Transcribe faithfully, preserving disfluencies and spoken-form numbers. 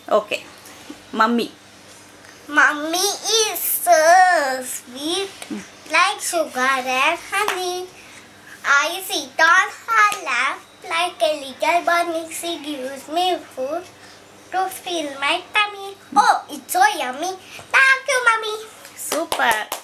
Okay. Mummy. Mummy is so sweet, mm. like sugar and honey. I sit on her lap like a little bunny. She gives me food to fill my tummy. Oh, it's so yummy. Thank you, Mummy. Super.